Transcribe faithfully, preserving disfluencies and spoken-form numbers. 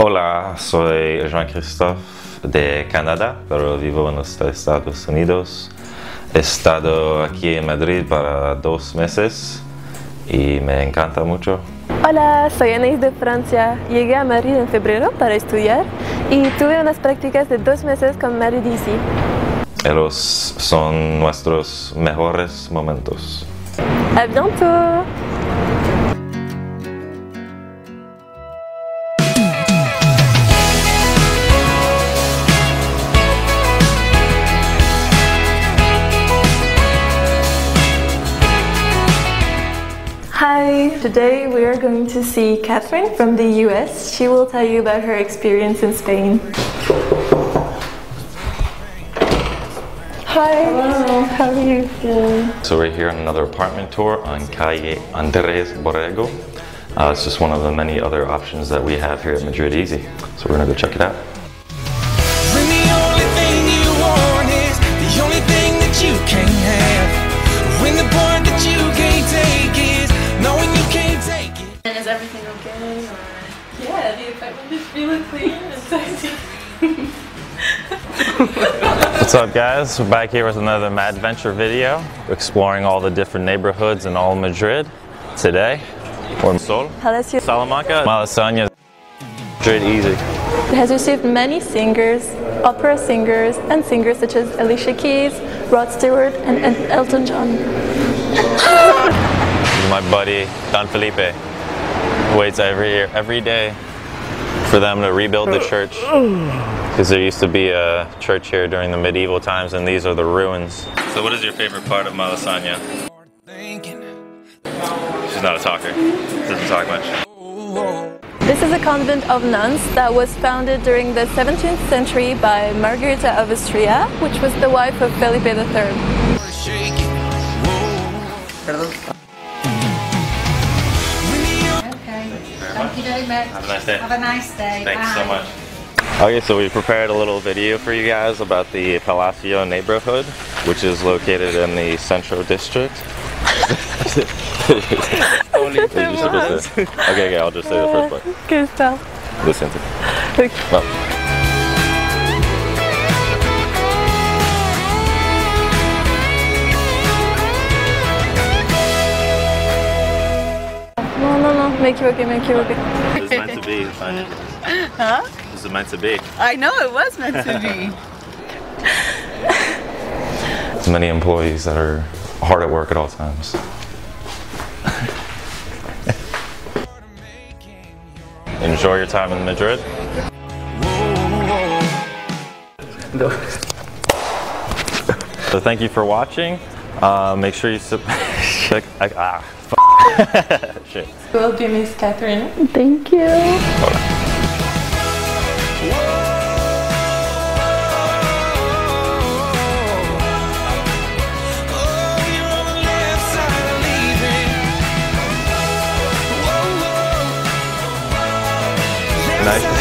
Hola, soy Jean-Christophe de Canadá, pero vivo en los Estados Unidos. He estado aquí en Madrid para dos meses y me encanta mucho. Hola, soy Anaïs de Francia. Llegué a Madrid en febrero para estudiar y tuve unas prácticas de dos meses con MadridEasy. Ellos son nuestros mejores momentos. ¡A bientôt! Hi, today we are going to see Catherine from the U S. She will tell you about her experience in Spain. Hi, hello, how are you? Good. So we're here on another apartment tour on Calle Andrés Borrego. Uh, it's just one of the many other options that we have here at MadridEasy. So we're gonna go check it out. When the only thing you want is the only thing that you can have. When the part that you can't take is knowing you can't take it. And is everything okay? Or? Yeah, the apartment is really clean and tidy. What's up, guys? We're back here with another Madventure video, exploring all the different neighborhoods in all Madrid. Today, we're in Sol, Palacio Salamanca, Malasaña, MadridEasy. It has received many singers, opera singers, and singers such as Alicia Keys, Rod Stewart, and, and Elton John. My buddy Don Felipe waits every year, every day for them to rebuild the church, because there used to be a church here during the medieval times, and these are the ruins. So what is your favorite part of Malasaña? She's not a talker, doesn't talk much. This is a convent of nuns that was founded during the seventeenth century by Margarita of Austria, which was the wife of Felipe the third. Thank you very much. Have a nice day. Have a nice day. Thanks Bye. so much. Okay, so we prepared a little video for you guys about the Palacio neighborhood, which is located in the Centro District. Only okay, okay, I'll just say the first part. Que está? Listen to Okay. well. No, no, no, me equivoqué, me equivoqué. This is meant to be. Huh? This is meant to be. I know it was meant to be. There's many employees that are hard at work at all times. Enjoy your time in Madrid. No. So thank you for watching. Uh, make sure you sub check. Ah, f shit. Will be Miss Catherine. Thank you. Hola. Nice.